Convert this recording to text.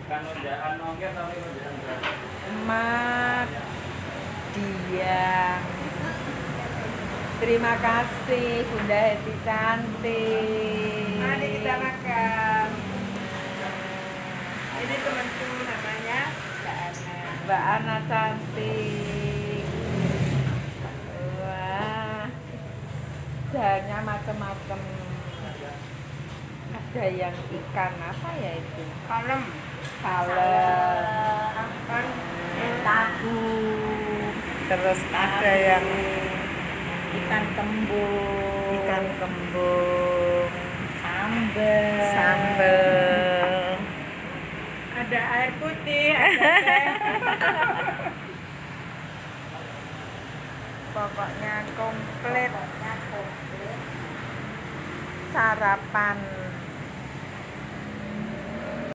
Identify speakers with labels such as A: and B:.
A: Emak Diang. Terima kasih Bunda Heti cantik.
B: Mari kita makan. Ini temanku namanya Mbak Ana.
A: Mbak Ana cantik. Wah, dahannya macam-macam. Ada yang ikan apa ya itu?
B: Kalem.
A: Kalem.
B: Tahu.
A: Terus ada yang
B: Ikan kembung.
A: ikan kembung.
B: Sambal.
A: Sambal.
B: Ada air putih, ada teh.
A: Pokoknya komplit sarapan